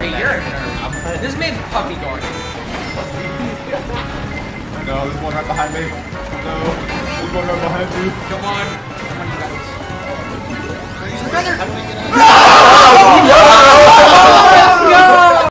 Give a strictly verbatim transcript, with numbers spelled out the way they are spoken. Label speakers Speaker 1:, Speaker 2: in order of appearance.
Speaker 1: Hey, you're a nerd. This man's puppy guarding.
Speaker 2: No, there's one right behind me. No, there's one right behind you.
Speaker 1: Come on. Come on, you guys. Use the feather.
Speaker 3: How do we get out?